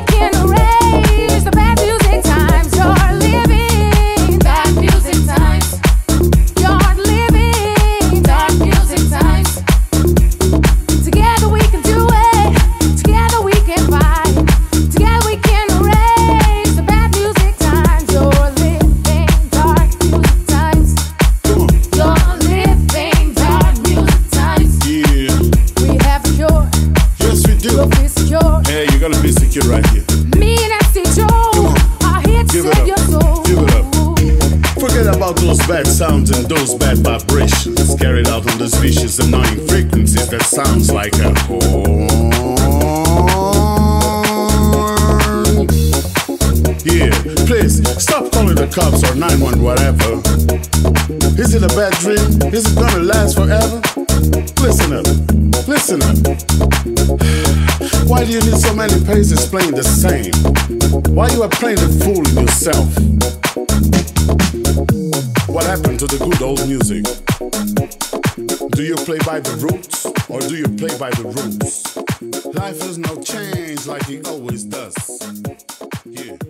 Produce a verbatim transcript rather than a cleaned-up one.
can erase the bad music times you're living. Bad music times. You're living dark music times. Together we can do it. Together we can fight. Together we can erase the bad music times. You're living dark music times. You're living dark music times. Yeah. We have a cure. Yes, we do. We'll be secure. Hey, you gotta be secure right here. Me and S D Joe are here to Give it save up. your soul. Give it up. Forget about those bad sounds and those bad vibrations carried out on those vicious, annoying frequencies that sounds like a horn. Yeah, please stop calling the cops or nine one one whatever. Is it a bad dream? Is it gonna last forever? Listen up, listen up. Why do you need so many pages playing the same? Why you are playing the fool in yourself? What happened to the good old music? Do you play by the roots or do you play by the rules? Life has no change like it always does. Yeah.